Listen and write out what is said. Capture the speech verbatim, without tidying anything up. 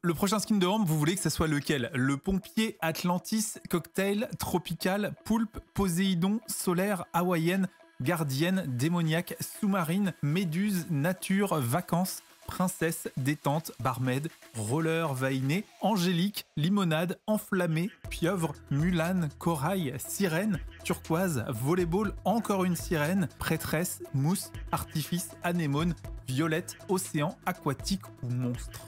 Le prochain skin de rampe, vous voulez que ça soit lequel? Le pompier, Atlantis, cocktail, tropical, poulpe, Poséidon, solaire, hawaïenne, gardienne, démoniaque, sous-marine, méduse, nature, vacances, princesse, détente, barmaid, roller, vainé, angélique, limonade, enflammée, pieuvre, mulane, corail, sirène, turquoise, volleyball, encore une sirène, prêtresse, mousse, artifice, anémone, violette, océan, aquatique ou monstre.